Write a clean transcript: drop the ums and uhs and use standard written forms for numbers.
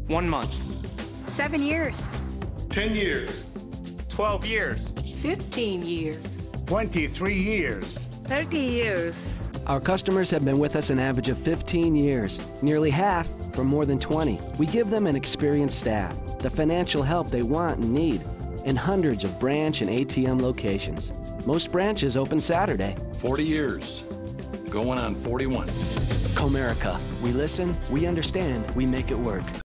1 month. 7 years. 10 years. 12 years. 15 years. 23 years. 30 years. Our customers have been with us an average of 15 years, nearly half for more than 20. We give them an experienced staff, the financial help they want and need, and hundreds of branch and ATM locations. Most branches open Saturday. 40 years, going on 41. Comerica. We listen, we understand, we make it work.